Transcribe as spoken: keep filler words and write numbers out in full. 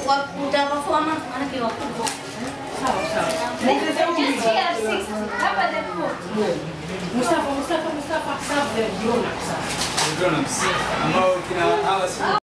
utapafoma maana kwa wakubwa. Sawa sawa. Just here sixty. Hapa the forty. Mustafa Mustafa Mustafa sawa ndio na sasa. Ndio na ambao kina hawa